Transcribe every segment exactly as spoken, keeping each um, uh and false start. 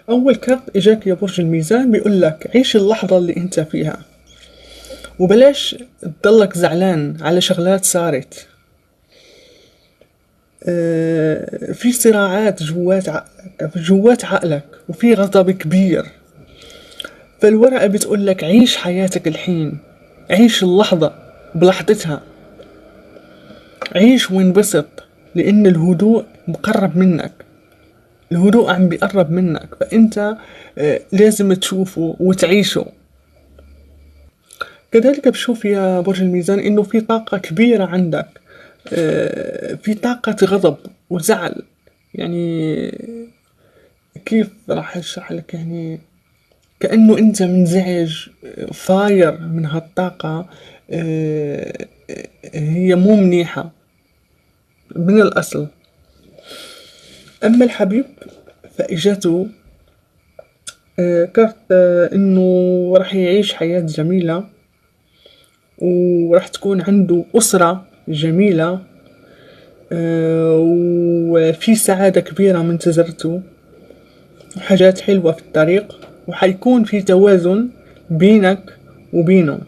أول كارت إجاك يا برج الميزان بيقول لك عيش اللحظة اللي أنت فيها، وبلاش تضلك زعلان على شغلات صارت. آه، في صراعات جوات ع... جوات عقلك، وفي غضب كبير. فالورقة بتقول لك عيش حياتك الحين، عيش اللحظة بلحظتها، عيش وانبسط، لأن الهدوء مقرب منك، الهدوء عم بيقرب منك، فأنت آه، لازم تشوفه وتعيشه. كذلك بشوف يا برج الميزان إنه في طاقة كبيرة عندك، آه، في طاقة غضب وزعل. يعني كيف راح أشرح لك؟ يعني كأنه أنت منزعج، فاير من هالطاقة. آه، هي مو منيحة من الأصل. أما الحبيب فإجته آه، كارت آه، إنه راح يعيش حياة جميلة، وراح تكون عنده أسرة جميلة، آه، وفي سعادة كبيرة منتظرته، وحاجات حلوة في الطريق، وحيكون في توازن بينك وبينه.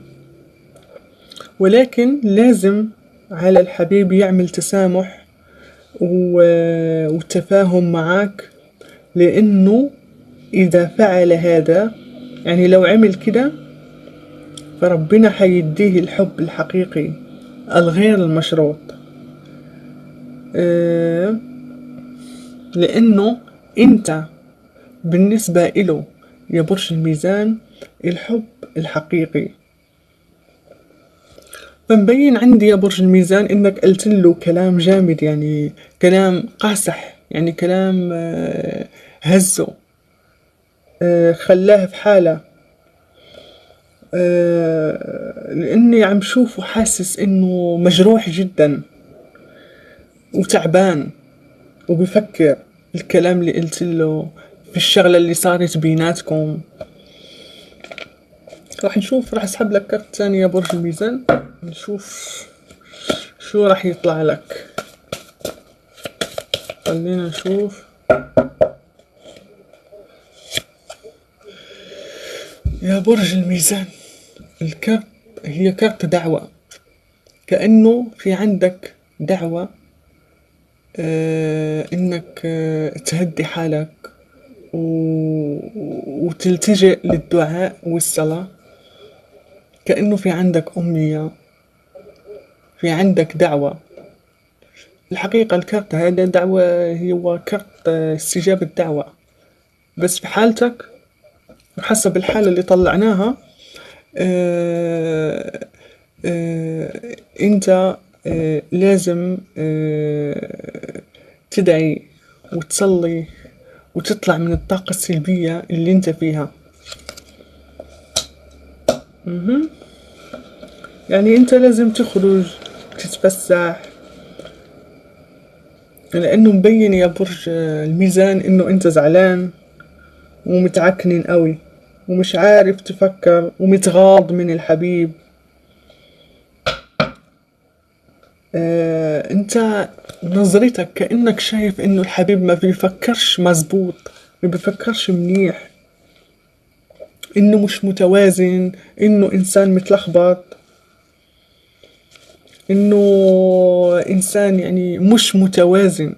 ولكن لازم على الحبيب يعمل تسامح و- والتفاهم معك، لأنه إذا فعل هذا، يعني لو عمل كده، فربنا حيديه الحب الحقيقي الغير المشروط. آه، لأنه أنت بالنسبة إله يا برج الميزان الحب الحقيقي. فمبين عندي يا برج الميزان إنك قلت له كلام جامد، يعني كلام قاسح، يعني كلام آه، هزه، آه، خلاه في حالة. آه، لأني عم شوف وحاسس إنه مجروح جدا وتعبان، وبفكر الكلام اللي قلت له في الشغلة اللي صارت بيناتكم. راح نشوف، راح اسحب لك كرت ثاني يا برج الميزان، نشوف شو راح يطلع لك. خلينا نشوف. يا برج الميزان، الكرت هي كرت دعوة، كأنه في عندك دعوة آه انك آه تهدي حالك و... وتلتجئ للدعاء والصلاة. كأنه في عندك أمنية، في عندك دعوة. الحقيقة الكرت هذا دعوة، هو كرت آه، استجابة دعوة، بس في حالتك وحسب الحالة اللي طلعناها. آه آه انت آه لازم آه تدعي وتصلي وتطلع من الطاقة السلبية اللي انت فيها. مهم. يعني انت لازم تخرج تتفسح، لانه مبين يا برج الميزان انه انت زعلان ومتعكنن قوي، ومش عارف تفكر، ومتغاض من الحبيب. آه، انت نظرتك كأنك شايف انه الحبيب ما بيفكرش مزبوط، ما بيفكرش منيح، انه مش متوازن، انه انسان متلخبط، انه انسان يعني مش متوازن.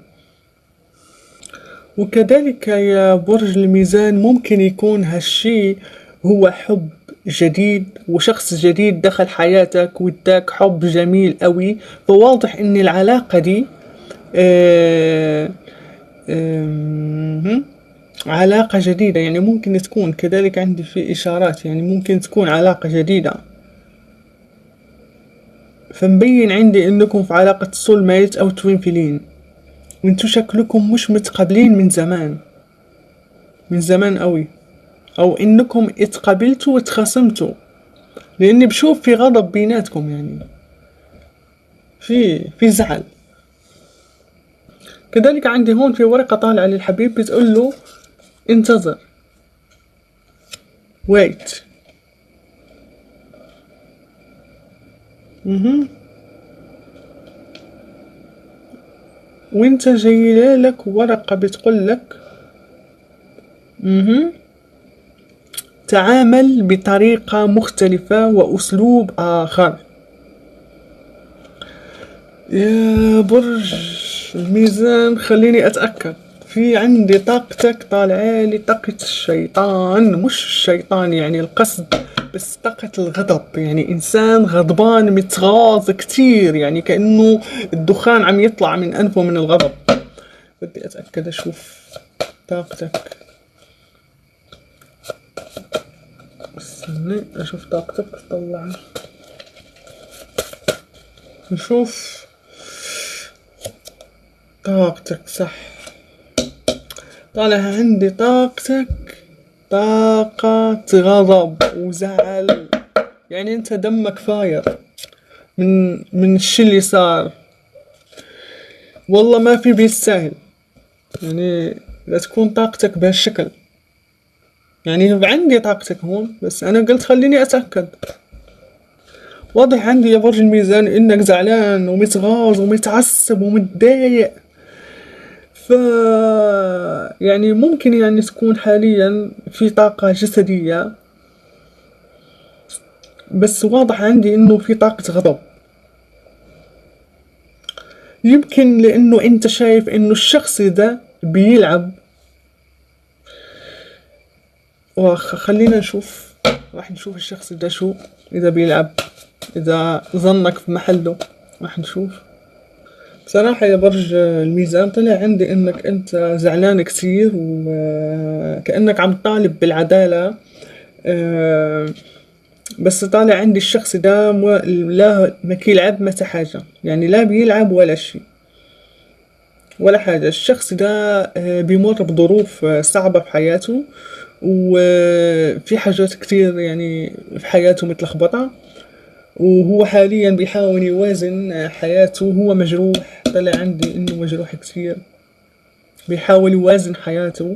وكذلك يا برج الميزان ممكن يكون هالشي هو حب جديد، وشخص جديد دخل حياتك واداك حب جميل قوي. فواضح ان العلاقة دي آه آم، علاقة جديدة، يعني ممكن تكون كذلك. عندي في إشارات يعني ممكن تكون علاقة جديدة. فمبين عندي إنكم في علاقة سول ميت أو توين فيلين، وانتو شكلكم مش متقابلين من زمان، من زمان قوي، أو إنكم اتقابلتوا واتخاصمتوا، لأني بشوف في غضب بيناتكم، يعني في في زعل. كذلك عندي هون في ورقة طالعة للحبيب بتقول له انتظر، wait. مهم. وانت جايلك ورقة بتقول لك مهم. تعامل بطريقة مختلفة وأسلوب آخر. يا برج الميزان، خليني أتأكد. في عندي طاقتك طالعة لي طاقة الشيطان، مش الشيطان يعني القصد، بس طاقة الغضب. يعني إنسان غضبان متغاظ كتير، يعني كأنه الدخان عم يطلع من أنفه من الغضب. بدي أتأكد أشوف طاقتك. استني أشوف طاقتك. طلع نشوف طاقتك. صح، طالع عندي طاقتك طاقة غضب وزعل. يعني انت دمك فاير من من الشي اللي صار. والله ما في بيستاهل يعني لا تكون طاقتك بهالشكل. يعني عندي طاقتك هون، بس انا قلت خليني اتأكد. واضح عندي يا برج الميزان انك زعلان ومتغاظ ومتعصب ومتضايق. ف يعني ممكن يعني تكون حاليا في طاقة جسدية، بس واضح عندي انه في طاقة غضب. يمكن لانه انت شايف انه الشخص ده بيلعب. وخلينا نشوف، راح نشوف الشخص ده شو اذا بيلعب، اذا ظنك في محله. راح نشوف. بصراحة يا برج الميزان، طلع عندي انك انت زعلان كتير وكأنك عم تطالب بالعدالة. أه بس طالع عندي الشخص ده مو لا ما يلعب متى حاجة، يعني لا بيلعب ولا شي ولا حاجة. الشخص ده آه، بيمر بظروف آه، صعبة في حياته، وفي حاجات كتير يعني في حياته متلخبطة. وهو حاليا بيحاول يوازن آه، حياته. هو مجروح، طلع عندي انه مجروح كتير، بيحاول يوازن حياته.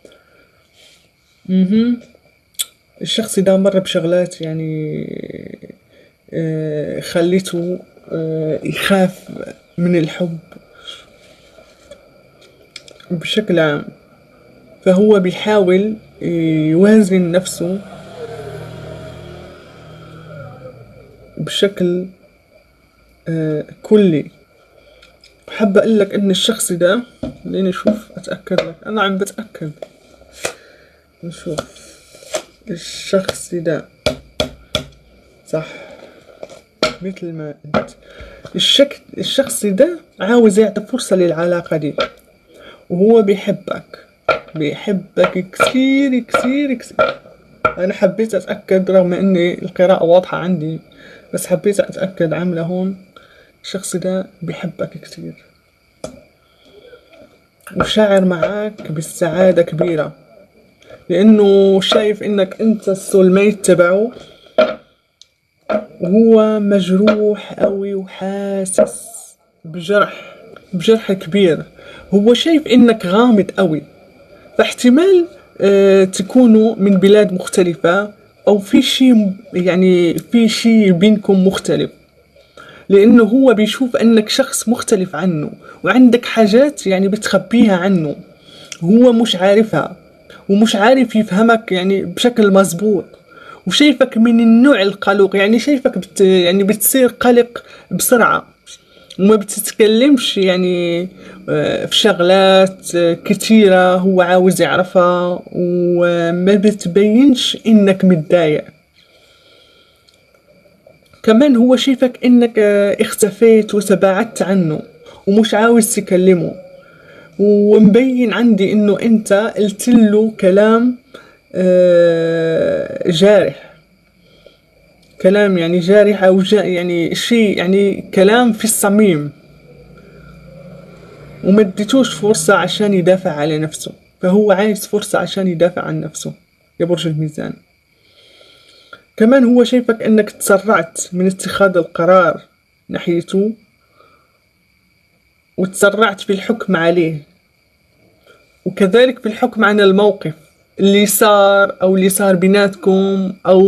مهم. الشخص ده مر بشغلات يعني آه، خليته آه، يخاف من الحب بشكل عام. فهو بيحاول يوازن نفسه بشكل آه، كلي. حابة اقول لك ان الشخص ده، خليني اشوف اتأكد لك، انا عم بتأكد. نشوف الشخص ده. صح، مثل ما قلت. الشك... الشخص ده عاوز يعطي فرصة للعلاقة دي، وهو بيحبك بيحبك كثير كثير كثير. انا حبيت اتأكد رغم اني القراءة واضحة عندي، بس حبيت اتأكد. عاملة هون الشخص ده بيحبك كثير وشاعر معاك بالسعادة كبيرة، لانه شايف انك انت السولميت تبعه. وهو مجروح قوي وحاسس بجرح بجرح كبير. هو شايف انك غامض قوي، فاحتمال اه تكونوا من بلاد مختلفة، او في شي يعني في شي بينكم مختلف. لانه هو بيشوف انك شخص مختلف عنه، وعندك حاجات يعني بتخبيها عنه هو مش عارفها، ومش عارف يفهمك يعني بشكل مزبوط. وشايفك من النوع القلق، يعني شايفك بت يعني بتصير قلق بسرعة، وما بتتكلمش يعني آه، في شغلات آه، كتيرة هو عاوز يعرفها، وما بتبينش انك متضايق. كمان هو شايفك انك آه، اختفيت وتباعدت عنه ومش عاوز تكلمه. ومبين عندي انه انت قلت له كلام آه، جارح. كلام يعني جارح او جا يعني شيء يعني كلام في الصميم، وما اديتوش فرصة عشان يدافع على نفسه. فهو عايز فرصة عشان يدافع عن نفسه يا برج الميزان. كمان هو شايفك انك تسرعت من اتخاذ القرار ناحيته، وتسرعت في الحكم عليه، وكذلك في الحكم عن الموقف اللي صار او اللي صار بيناتكم، او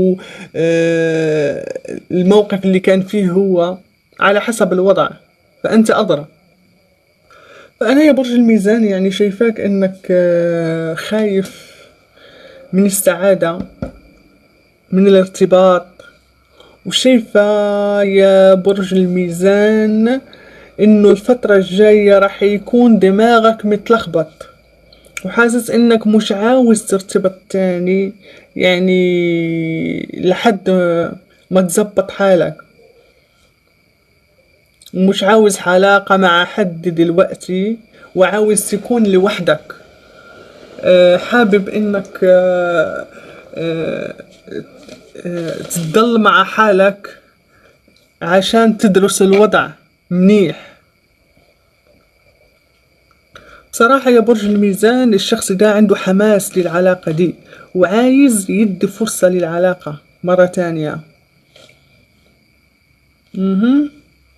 آه الموقف اللي كان فيه هو، على حسب الوضع. فانت ادرى. فأنا يا برج الميزان يعني شايفاك إنك آه، خايف من السعادة، من الارتباط. وشايفة يا برج الميزان إنه الفترة الجاية راح يكون دماغك متلخبط، وحاسس إنك مش عاوز ترتبط تاني، يعني لحد ما تزبط حالك. مش عاوز علاقة مع حد دلوقتي، وعاوز تكون لوحدك. آه، حابب انك آه، آه، آه، تضل مع حالك عشان تدرس الوضع منيح. بصراحة يا برج الميزان الشخص ده عنده حماس للعلاقة دي، وعايز يدي فرصة للعلاقة مرة تانية. مهم.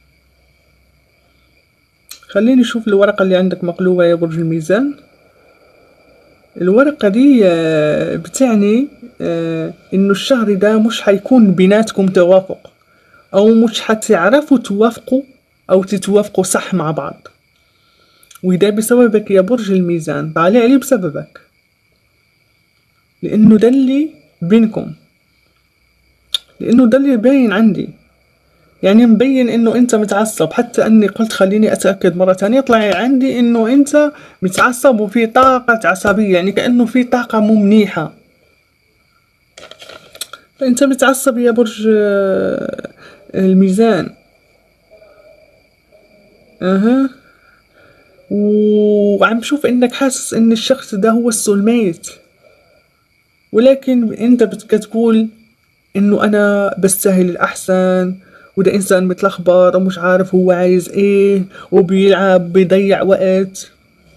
خليني اشوف الورقة اللي عندك مقلوبة يا برج الميزان. الورقة دي آه، بتعني آه، انه الشهر ده مش حيكون بيناتكم توافق، او مش حتعرفوا توافقوا او تتوافقوا صح مع بعض. وده بسببك يا برج الميزان، طالع لي بسببك، لانه ده اللي بينكم، لانه ده اللي باين عندي. يعني مبين انه انت متعصب، حتى اني قلت خليني اتأكد مرة تانية، يطلع عندي انه انت متعصب وفي طاقة عصبية، يعني كأنه في طاقة مو منيحة. فانت متعصب يا برج آه، الميزان. اها. وعم بشوف انك حاسس ان الشخص ده هو السول ميت، ولكن انت بتقول انه انا بستاهل الاحسن، وده انسان متلخبط ومش عارف هو عايز ايه، وبيلعب بيضيع وقت.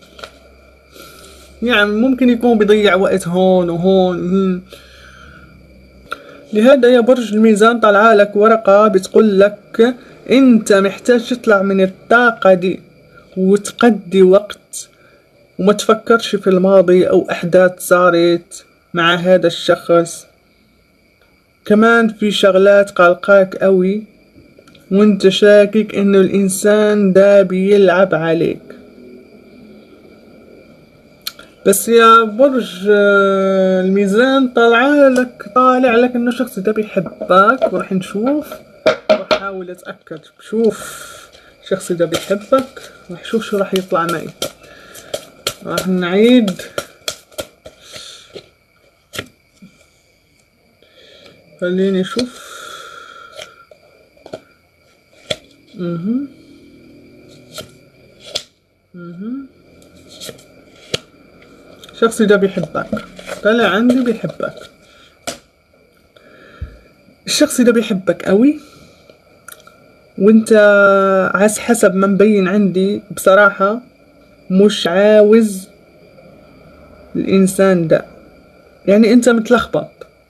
يعني ممكن يكون بيضيع وقت هون وهون. مم. لهذا يا برج الميزان طلع لك ورقة بتقول لك انت محتاج تطلع من الطاقة دي، وتقضي وقت، وما تفكرش في الماضي او احداث صارت مع هذا الشخص. كمان في شغلات قلقاك قوي، وانت شاكك انه الانسان ده بيلعب عليك. بس يا برج آه، الميزان طالع لك طالع لك انه الشخص ده بيحبك، وراح نشوف. راح احاول اتاكد. شوف، الشخص ده بيحبك، راح شوف شو راح يطلع معي. راح نعيد. خليني اشوف. اها. اها. الشخص ده بيحبك، طلع عندي بيحبك. الشخص ده بيحبك قوي، وانت عايز حسب ما مبين عندي بصراحة مش عاوز الانسان ده، يعني انت متلخبط.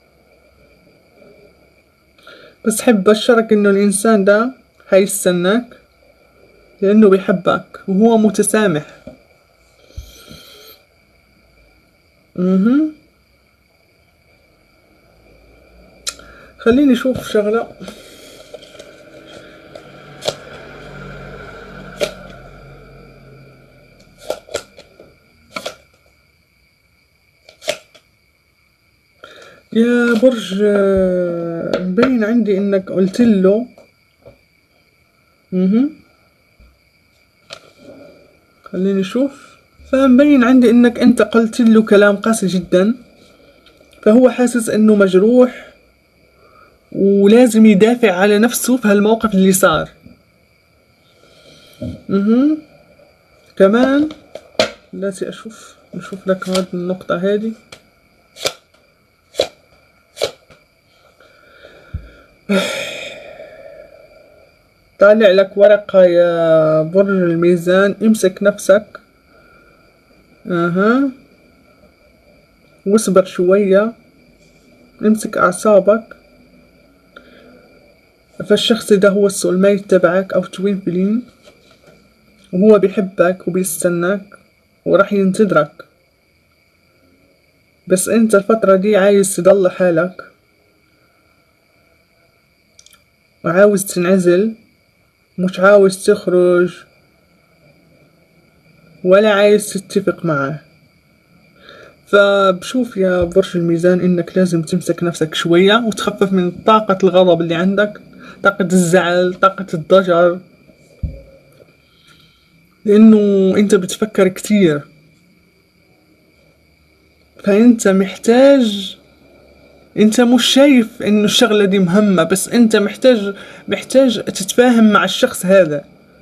بس حب بشرك انه الانسان ده هيستناك، لانه بيحبك وهو متسامح. اها. خليني اشوف شغلة. يا برج آه، مبين عندي انك قلت له. اها. خليني اشوف. فمبين عندي انك انت قلت له كلام قاسي جدا، فهو حاسس انه مجروح، ولازم يدافع على نفسه في هالموقف اللي صار. اها. كمان لازم اشوف نشوف لك هذه النقطة هذه. طالع لك ورقة يا برج الميزان، امسك نفسك. اها. واصبر شوية، امسك اعصابك. فالشخص ده هو السول ميت تبعك او توين فلين، وهو بيحبك وبيستناك وراح ينتظرك. بس انت الفترة دي عايز تضل حالك، وعاوز تنعزل، مش عاوز تخرج ولا عايز تتفق معاه. فبشوف يا برج الميزان انك لازم تمسك نفسك شوية وتخفف من طاقة الغضب اللي عندك، طاقة الزعل، طاقة الضجر، لانه انت بتفكر كتير. فانت محتاج، انت مش شايف انه الشغلة دي مهمة، بس انت محتاج محتاج تتفاهم مع الشخص هذا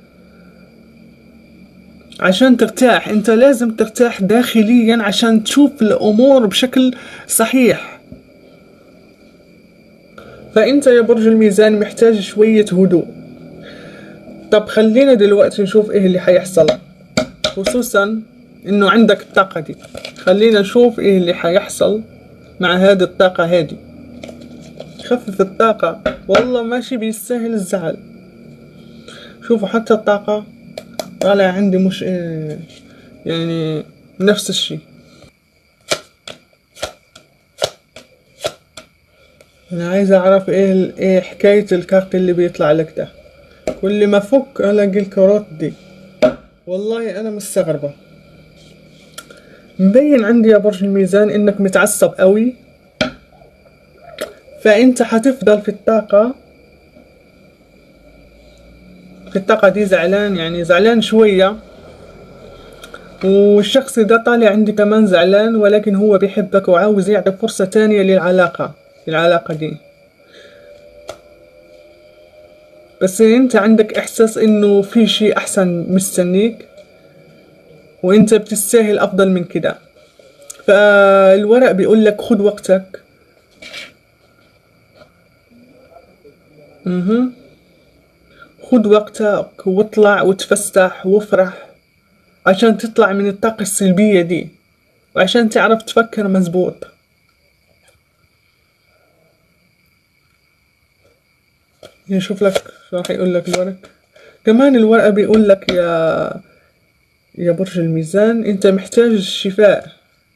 عشان ترتاح. انت لازم ترتاح داخليا عشان تشوف الامور بشكل صحيح. فانت يا برج الميزان محتاج شوية هدوء. طب خلينا دلوقتي نشوف ايه اللي حيحصل، خصوصا انه عندك الطاقة دي. خلينا نشوف ايه اللي حيحصل مع هذه الطاقة هذه. خفف الطاقة، والله ماشي بيستاهل الزعل. شوفوا حتى الطاقة طالع عندي مش إيه، يعني نفس الشي. انا عايز اعرف ايه ايه حكاية الكارت اللي بيطلع لك ده. كل ما فك الاقي الكروت دي، والله انا مستغربة. مبين عندي يا برج الميزان انك متعصب قوي، فانت حتفضل في الطاقة في الطاقة دي زعلان، يعني زعلان شوية. والشخص ده طالع عندي كمان زعلان، ولكن هو بيحبك وعاوز يعطي فرصة تانية للعلاقة العلاقة دي. بس انت عندك احساس انه في شي احسن مستنيك، وانت بتستاهل افضل من كده. فالورق بيقول لك خد وقتك. اها خد وقتك واطلع وتفسح وافرح عشان تطلع من الطاقة السلبية دي، وعشان تعرف تفكر مزبوط. نشوف لك شو راح يقول لك الورق. كمان الورقة بيقول لك يا يا برج الميزان انت محتاج الشفاء،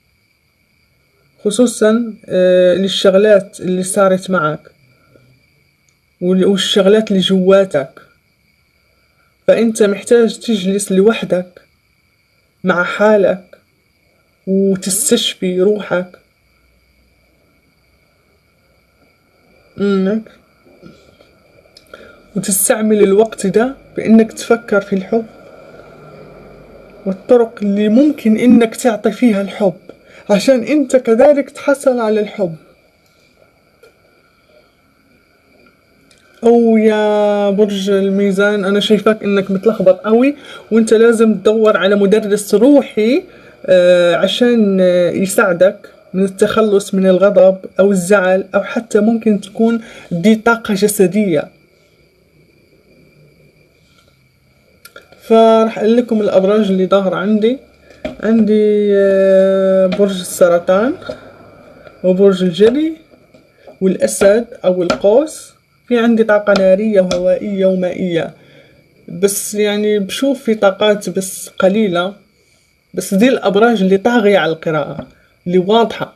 خصوصا آه للشغلات اللي صارت معك والشغلات اللي جواتك. فانت محتاج تجلس لوحدك مع حالك وتستشفي روحك. انك وتستعمل الوقت ده بانك تفكر في الحب والطرق اللي ممكن انك تعطي فيها الحب عشان انت كذلك تحصل على الحب. او يا برج الميزان انا شايفاك انك متلخبط قوي، وانت لازم تدور على مدرس روحي آه عشان آه يساعدك من التخلص من الغضب او الزعل، او حتى ممكن تكون دي طاقة جسدية. فراح اقول لكم الابراج اللي ظاهرة عندي. عندي آه برج السرطان وبرج الجدي والاسد او القوس. في عندي طاقة نارية وهوائية ومائية، بس يعني بشوف في طاقات بس قليلة. بس دي الأبراج اللي طاغية على القراءة اللي واضحة.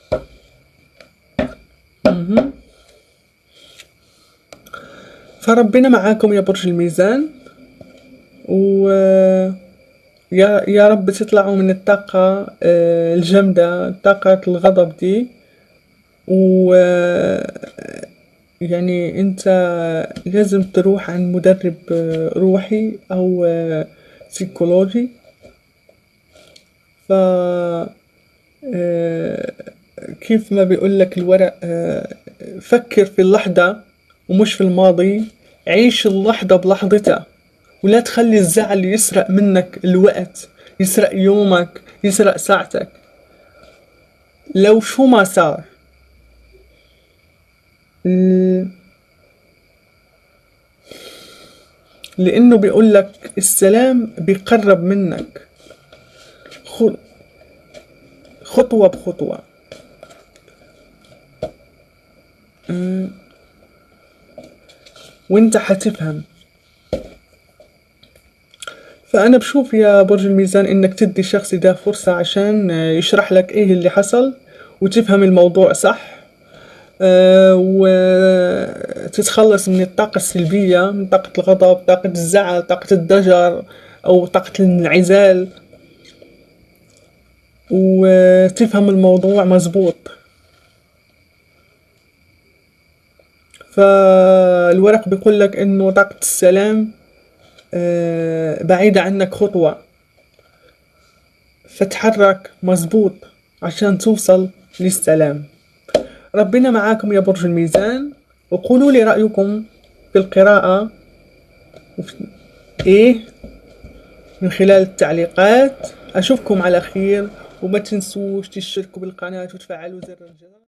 مهم. فربنا معاكم يا برج الميزان، و يا يا رب تطلعوا من الطاقة آه، الجامدة، طاقة الغضب دي. و يعني انت لازم تروح عند مدرب آه، روحي او آه، سيكولوجي. ف آه، كيف ما بيقول لك الورق، آه، فكر في اللحظة ومش في الماضي. عيش اللحظة بلحظتها، ولا تخلي الزعل يسرق منك الوقت، يسرق يومك، يسرق ساعتك لو شو ما صار. لانه بيقول لك السلام بيقرب منك خطوة بخطوة. وانت حتفهم. فانا بشوف يا برج الميزان انك تدي الشخص ده فرصة عشان يشرح لك ايه اللي حصل وتفهم الموضوع صح. أه وتتخلص من الطاقة السلبية، من طاقة الغضب، طاقة الزعل، طاقة الضجر او طاقة الانعزال. وتفهم الموضوع مزبوط. فالورق بيقول لك انه طاقة السلام آه، بعيدة عنك خطوة، فتحرك مزبوط عشان توصل للسلام. ربنا معاكم يا برج الميزان، وقولوا لي رأيكم في القراءة وفي ايه من خلال التعليقات. اشوفكم على خير، وما تنسوش تشتركوا بالقناة وتفعلوا زر الجرس.